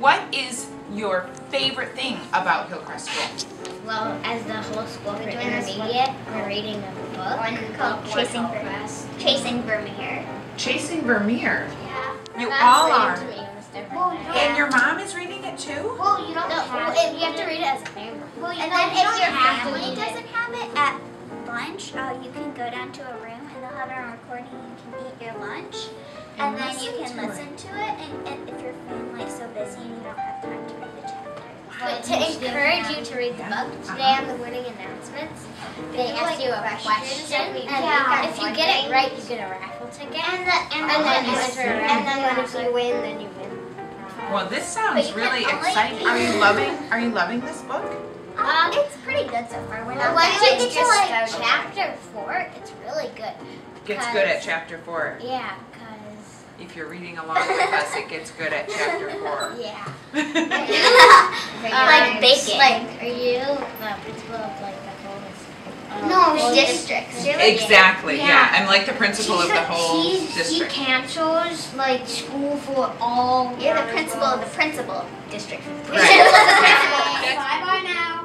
what is your favorite thing about Hillcrest School? Well, as the whole school for intermediate, we're reading a book called Chasing Vermeer. Chasing Vermeer. Yeah. You all are. And your Yeah. mom is reading it too? Well, you don't No, have you have to read it as a family. Well, And then if your family doesn't have it at lunch, you can go down to a room and they'll have it on recording and you can eat your lunch. And then you can listen to it, and if your family's so busy and you don't have time to read the chapter. But to encourage you to read the book, today on the winning announcements, they ask you a question, and if you get it right, you get a raffle ticket. And then you enter a raffle. And then if you win, then you win. Well, this sounds really exciting. Are you loving this book? It's pretty good so far. We're not Once that you get to like so chapter 4, it's really good. Gets good at chapter 4. Yeah, because If you're reading along with us, it gets good at chapter 4. yeah. Like bacon. Like, are you the principal of like the whole? No, districts. Exactly. Yeah. I'm like the principal of the whole He district. cancels like school for all. You're the principal of the principal district. Right. Bye bye now.